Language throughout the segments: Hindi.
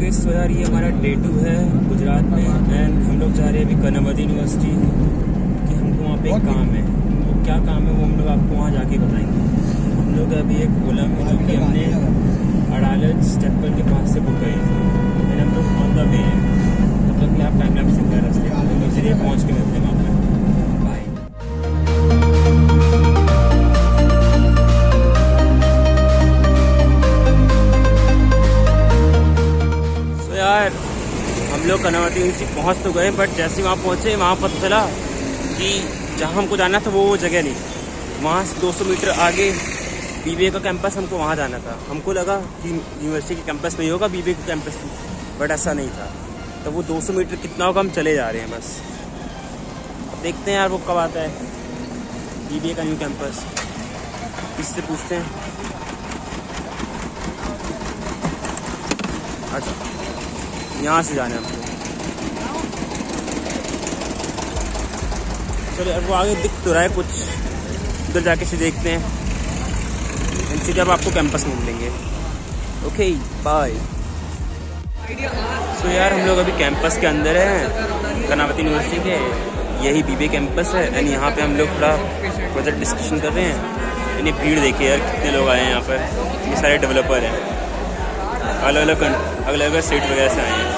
ओके सो यार ये हमारा डे 2 है गुजरात में एंड हम लोग जा रहे हैं अभी कर्नावती यूनिवर्सिटी कि हमको वहाँ पे एक काम है। वो क्या काम है वो हम लोग आपको वहाँ जाके बताएंगे। हम लोग अभी एक ओला में जो कि हमने अडालज टेम्पल के पास से बुक करी एंड हम लोग ऑन द वे हैं। तब तक आप टाइम लैप्स देख रहे हैं रास्ते हम लोग चलिए पहुँच के मिलते हैं वहाँ पर। यार हम लोग कर्नावती यूनिवर्सिटी पहुँच तो गए बट जैसे वहाँ पहुँचे वहाँ पता चला कि जहाँ हमको जाना था वो जगह नहीं। वहाँ से 200 मीटर आगे बीबीए का कैंपस हमको वहाँ जाना था। हमको लगा कि यूनिवर्सिटी के कैंपस में ही होगा बीबीए के कैंपस में, बट ऐसा नहीं था। तो वो 200 मीटर कितना होगा हम चले जा रहे हैं बस। अब देखते हैं यार वो कब आता है बीबीए का न्यू कैंपस, इससे पूछते हैं। अच्छा यहाँ से जाना है हमको। चलो अब वो आगे दिख तो रहा है कुछ, उधर जाके से देखते हैं। इनसे जब आपको कैंपस में मिलेंगे। Okay bye. तो यार हम लोग अभी कैंपस के अंदर हैं कर्नावती यूनिवर्सिटी के। यही बीबीए कैंपस है एंड यहाँ पे हम लोग थोड़ा प्रोजेक्ट डिस्कशन कर रहे हैं। इन्हें भीड़ देखिए यार कितने लोग आए हैं यहाँ पर। ये सारे डेवलपर हैं, अलग अलग स्टेट वगैरह से आए हैं।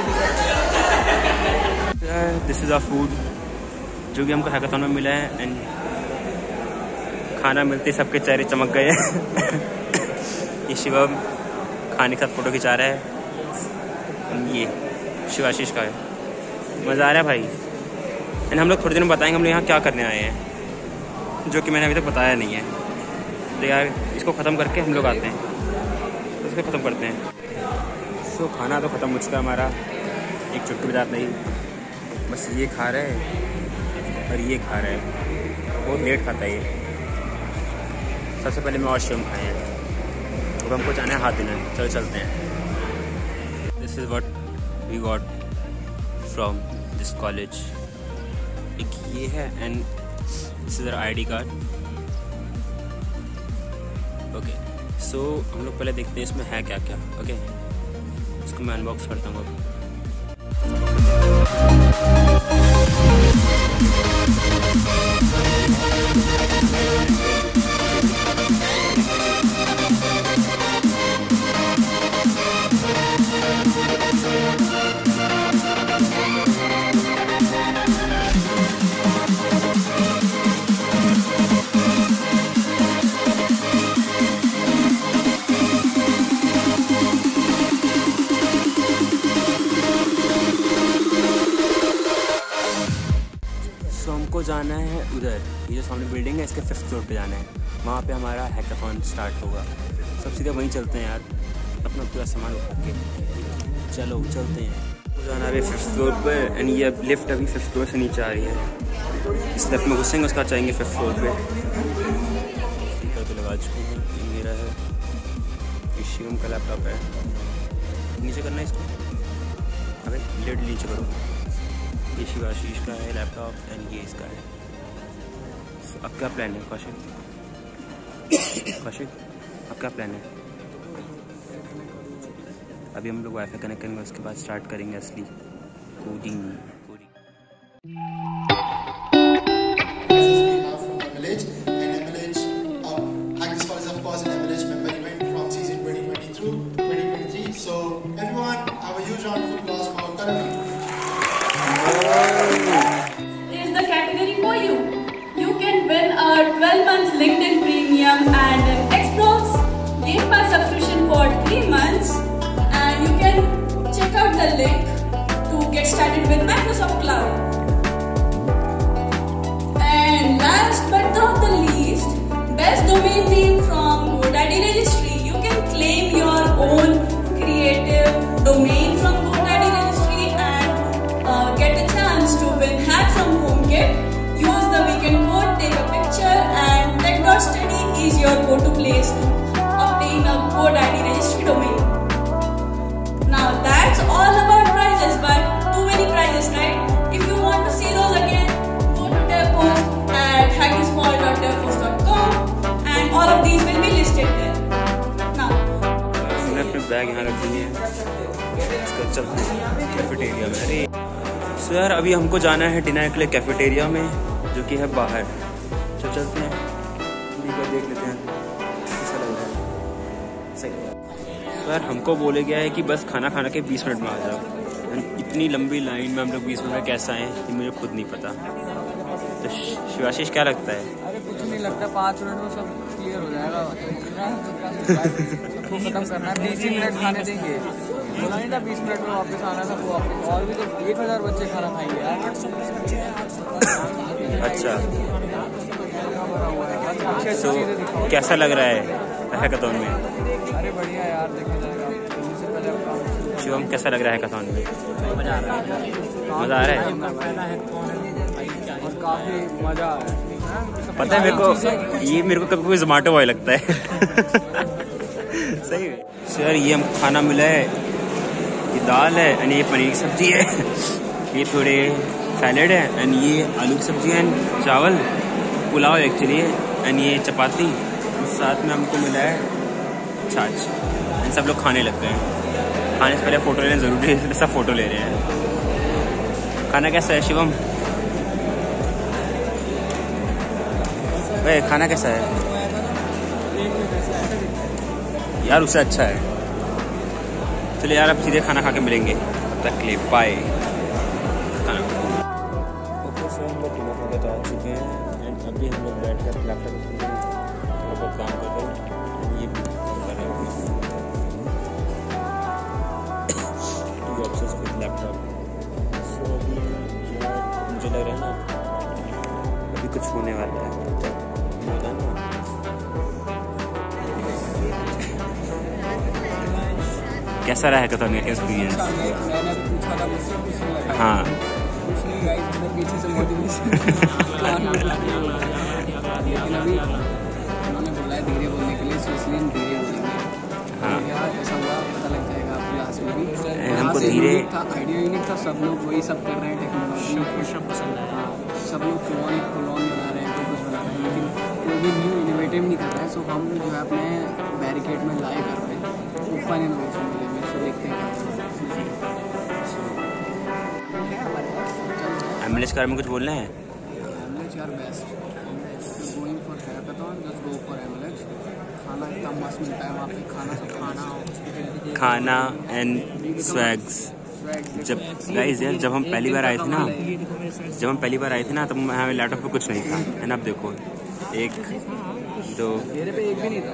दिस इज़ आवर फूड जो कि हमको हैकाथॉन में मिला है एंड खाना मिलते सबके चेहरे चमक गए हैं। ये शिवम खाने के साथ फ़ोटो खिंचा रहा है। ये शिवाशीष का है, मज़ा आ रहा है भाई। एंड हम लोग थोड़ी देर में बताएंगे हम लोग यहाँ क्या करने आए हैं, जो कि मैंने अभी तक बताया नहीं है। तो यार इसको ख़त्म करके हम लोग आते हैं, तो इसको ख़त्म करते हैं। तो खाना तो ख़त्म हो चुका है हमारा, एक चुटकी बजात नहीं, बस ये खा रहा है और ये खा रहा है। बहुत लेट खाता है ये। सबसे पहले मैं और शिवम खाए हैं। अब हमको जाना है हाथ देना। चलो चलते हैं। This is what we got from this college. एक ये है and this is our ID card. Okay so हम लोग पहले देखते हैं इसमें है क्या क्या। ओके इसको मैं अनबॉक्स करता हूँ। हमको जाना है उधर, ये जो सामने बिल्डिंग है इसके 5th फ्लोर पे जाना है। वहाँ पे हमारा हैकाथॉन स्टार्ट होगा। सब सीधे वहीं चलते हैं यार, अपना पूरा सामान उठा के। चलो चलते हैं। तो जाना है 5th फ्लोर पर एंड ये लिफ्ट अभी 5th फ्लोर से नीचे आ रही है। इस लिफ्ट में घुसेंगे उसका चाहेंगे 5th फ्लोर पर। स्पीकर तो लगा चुके हैं। ये मेरा है, ये शिवम का लैपटॉप है। नीचे करना है इसको, अबे लेट नीचे करो। ये शिवाशीष का है लैपटॉप एंड ये इसका है। अब क्या प्लान है कौशिक? कौशिक अब क्या प्लान है? अभी हम लोग वाईफाई कनेक्ट करेंगे, उसके बाद स्टार्ट करेंगे असली coding. Is the category for you. You can win a 12-month LinkedIn Premium and an Xbox Game Pass subscription for 3 months, and you can check out the link to get started with Microsoft Cloud. And last but not the least, best domain name from GoDaddy Registry. You can claim your own creative domain from GoDaddy Registry and get a chance to win Hack from Home kit. Use the weekend code, take a picture, and tech.study is your go-to place to obtain a GoDaddy Registry domain. Now that's all about prizes, but too many prizes, right? If you want to see those again, go to DevPost at hackingspot.devpost.com and all of these will be listed there. Now, bag यहाँ रख दिए हैं। चलते हैं कैफेटेरिया में। अरे सो यार अभी हमको जाना है डिनर के लिए कैफेटेरिया में, जो कि है बाहर। तो चलते हैं, देख लेते हैं कैसा लग रहा है। सही सो यार हमको बोले गया है कि बस खाना खाना के 20 मिनट में आ जाओ। इतनी लंबी लाइन में हम लोग 20 मिनट में कैसे आए ये मुझे खुद नहीं पता। तो शिवाशीष क्या लगता है? अरे कुछ नहीं लगता, 5 मिनट में सब क्लियर हो जाएगा। सबको खत्म करना है, 20 मिनट खाने देंगे। बोला नहीं था 20 मिनट में वापस आना था, वो और भी तो 1000 बच्चे खाना खाएंगे यार। अच्छा तो कैसा लग रहा है हैकाथॉन में? अरे बढ़िया यार, देखने जाएगा। शिवम कैसा लग रहा है हैकाथॉन में? मज़ा आ रहा है, मज़ा आ रहा है और काफ़ी मज़ा आ रहा है। पता है मेरे को कभी कभी जोमेटो बॉय लगता है। सही है सर। ये हम खाना मिला है, ये दाल है एंड ये पनीर की सब्जी है, ये थोड़े सैलेड है एंड ये आलू की सब्जी है एंड चावल पुलाव एक्चुअली है एंड ये चपाती। साथ में हमको मिला है छाछ एंड सब लोग खाने लगते हैं। खाने से पहले फ़ोटो लेना ज़रूरी है, सब फ़ोटो ले रहे हैं। खाना कैसा है शिवम? भाई खाना कैसा है यार? उससे अच्छा है। चलिए यार अब सीधे खाना खा के मिलेंगे, तक ले बाय। खाना ओके सर, हम लोग खाना खा के तो आ चुके हैं एंड अभी हम लोग बैठ कर लैपटॉप पर काम कर रहे हैं। ये भी कर रहे हैं two options with laptop. So अभी मुझे लग रहा है ना अभी कुछ होने वाला है। कैसा रहा हैकाथॉन का एक्सपीरियंस? मैंने पूछा था मुझसे कुछ नहीं लगा। हाँ कुछ नहीं गाइस, मतलब पीछे से मोटिवेशन। लेकिन अभी उन्होंने बोला है धीरे बोलने के लिए, सो इसलिए हम धीरे बोलेंगे। हाँ यार कैसा हुआ पता लग जाएगा आपको लास्ट में भी। हमको धीरे आइडिया यूनिक था, सब लोग वही सब कर रहे हैं, टेक्नोलॉजी सब पसंद है। हाँ सब लोग क्लोन बना रहे हैं, कोई कुछ बना रहे हैं, लेकिन कोई भी न्यू इनोवेटिव नहीं कर रहा है। सो हम जो है अपने बैरिकेड में लाई कर रहे हैं ओपन इनोवेशन में। सो देखते हैं एमएलएच के बारे में कुछ बोलना है? एमएलएच यार best, going for hackathon just go for MLH. खाना इतना मस्त मिलता है वहाँ पे, खाना एंड स्वैग्स। जब गाइस यार जब हम पहली बार आए थे ना तब हमें लैपटॉप पे कुछ नहीं था एंड अब देखो 1 2 मेरे पे एक भी नहीं था,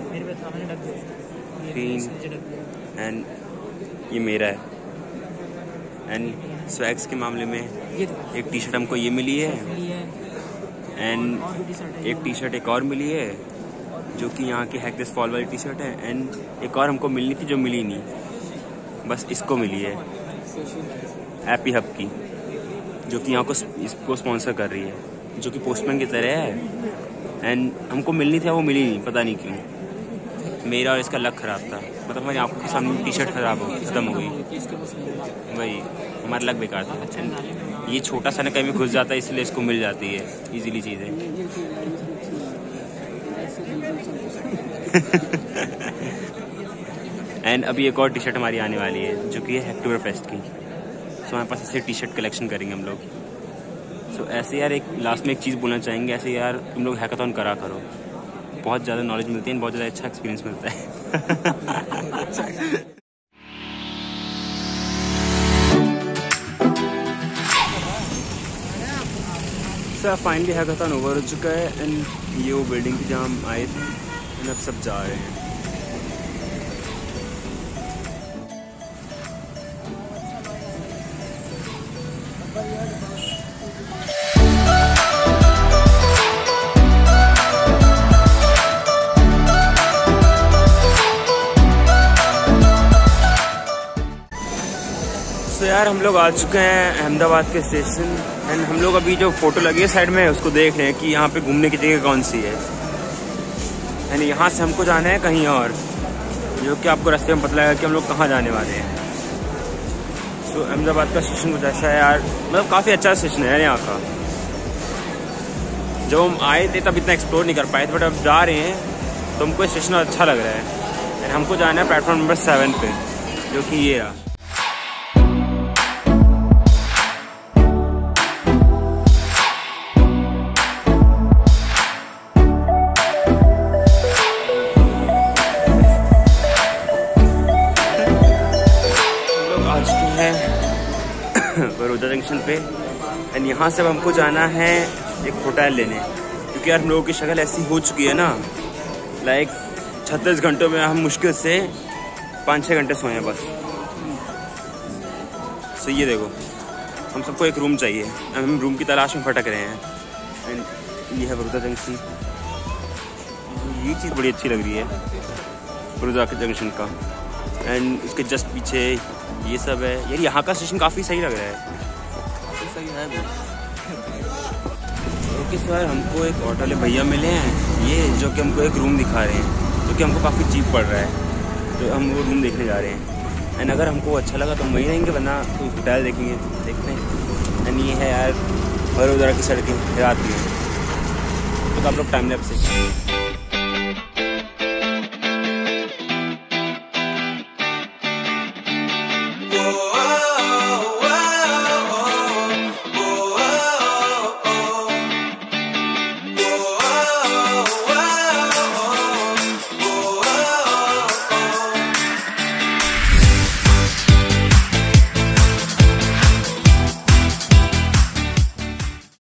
3 एंड ये मेरा है। एंड स्वैग्स के मामले में एक टी शर्ट हमको ये मिली है एंड एक टी शर्ट एक और मिली है जो कि यहाँ की हैक दिस फॉल वाली टी शर्ट है एंड एक और हमको मिलनी थी जो मिली नहीं, बस इसको मिली है एपी हब की, जो कि यहाँ को इसको स्पॉन्सर कर रही है, जो कि पोस्टमैन की तरह है एंड हमको मिलनी थी वो मिली नहीं, पता नहीं क्यों। मेरा और इसका लक ख़राब था, मतलब हमारी आंखों के सामने टी शर्ट ख़त्म हो गई, वही हमारा लक बेकार था। ये छोटा सा ना कहीं में घुस जाता है इसलिए इसको मिल जाती है इजीली चीज़ें। एंड अभी एक और टी शर्ट हमारी आने वाली है जो कि है हैकटोबर फेस्ट की। सो हमारे पास ऐसे टी शर्ट कलेक्शन करेंगे हम लोग। सो ऐसे यार एक लास्ट में एक चीज़ बोलना चाहेंगे, ऐसे यार तुम लोग हैकाथॉन करा करो, बहुत ज़्यादा नॉलेज मिलती है, बहुत ज़्यादा अच्छा एक्सपीरियंस मिलता है। सर फाइनली हैकाथॉन ओवर हो चुका है एंड ये वो बिल्डिंग थी जहाँ हम आए थे एंड अब सब जा रहे हैं। तो यार हम लोग आ चुके हैं अहमदाबाद के स्टेशन एंड हम लोग अभी जो फोटो लगी है साइड में उसको देख रहे हैं कि यहाँ पे घूमने की जगह कौन सी है एंड यहाँ से हमको जाना है कहीं और, जो कि आपको रास्ते में पता लगेगा कि हम लोग कहाँ जाने वाले हैं। तो अहमदाबाद का स्टेशन कुछ ऐसा है यार, मतलब काफ़ी अच्छा स्टेशन है यार यहाँ का। जब हम आए थे तब इतना एक्सप्लोर नहीं कर पाए थे, बट अब जा रहे हैं तो हमको स्टेशन अच्छा लग रहा है एंड हमको जाना है प्लेटफॉर्म नंबर 7 पे, जो कि ये रहा। जंक्शन पे। एंड यहाँ से अब हमको जाना है एक होटल लेने, क्योंकि यार हम लोगों की शक्ल ऐसी हो चुकी है ना, लाइक 36 घंटों में हम मुश्किल से 5-6 घंटे सोए हैं बस। सो ये देखो, हम सबको एक रूम चाहिए, हम रूम की तलाश में भटक रहे हैं। एंड ये है बड़ौदा जंक्शन। ये चीज़ बड़ी अच्छी लग रही है बड़ौदा के जंक्शन का। एंड उसके जस्ट पीछे ये सब है। यार यहाँ का स्टेशन काफ़ी सही लग रहा है, काफ़ी सही है भी। ओके सर, हमको एक ऑटो वाले भैया मिले हैं ये, जो कि हमको एक रूम दिखा रहे हैं, जो कि हमको काफ़ी चीप पड़ रहा है। तो हम वो रूम देखने जा रहे हैं। एंड अगर हमको अच्छा लगा तो हम वहीं रहेंगे, वरना कोई होटल देखेंगे, देखते हैं। एंड ये है यार बड़ौदा की सड़कें रात में, तो आप लोग टाइम लैप्स से